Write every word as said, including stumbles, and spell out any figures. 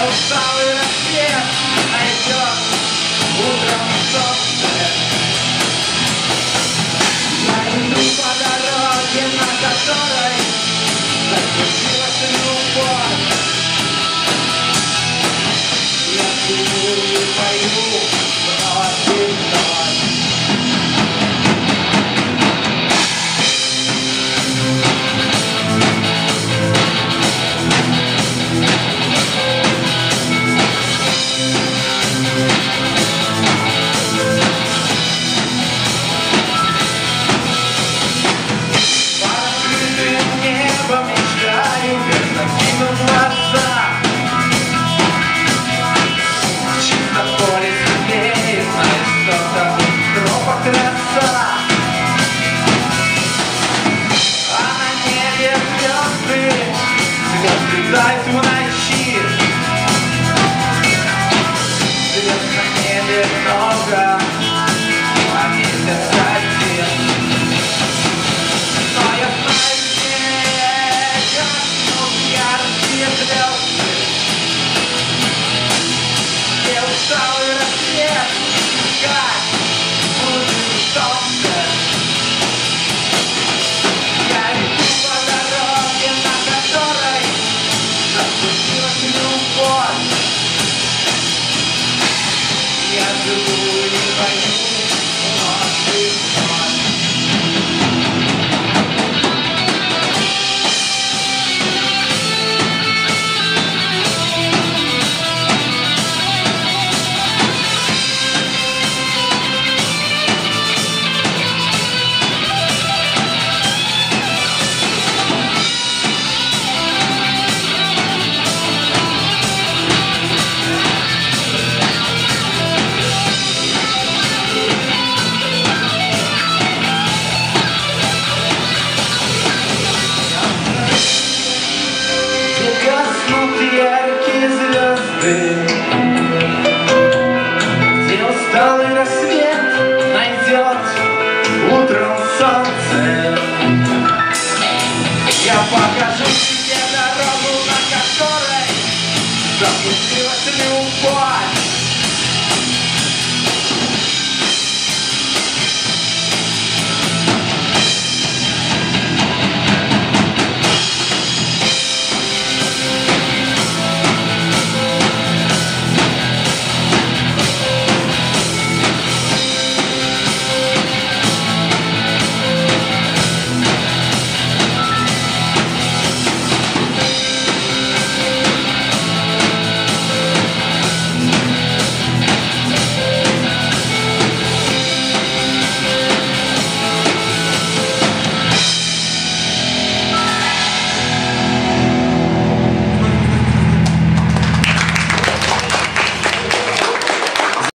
усталый рассвет найдет утром солнце. Я иду по дороге, на которой закрутилась любовь. Я живу и пою вновь и вновь. Дай в ночи, звезд на небе много, а месяц один. Но я знаю, где гаснут яркие звезды, где усталый рассвет искать будет солнце. Я иду по дороге, на которой закрутилась любовь. Я живу и пою ночь и ночь. Яркие звезды, где усталый рассвет найдет утром солнце. Я покажу тебе дорогу, на которой закрутилась любовь.